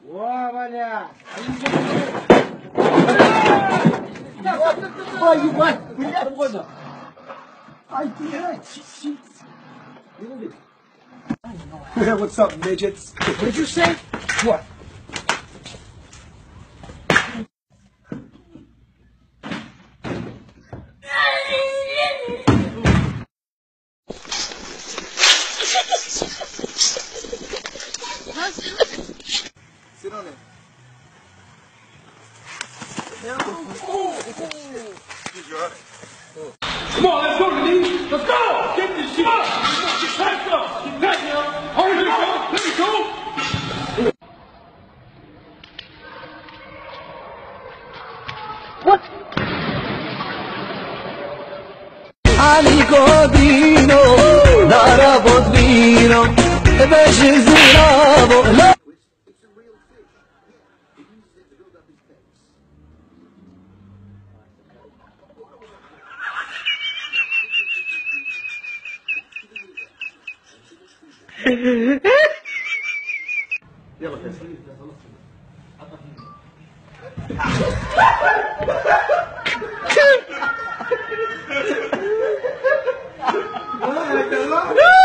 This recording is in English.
О, бля! Ой, ебать! Блядь, можно! Ай, блядь! What's up, midgets? What did you say? What? Sit on it. Come on, let's go, Denise. Let's go. Get this shit up. Get back up. Get back now. Hold it up. Let me go. Ali Godino, Dara Bodvino, Beži Ziravo. يلا فيصل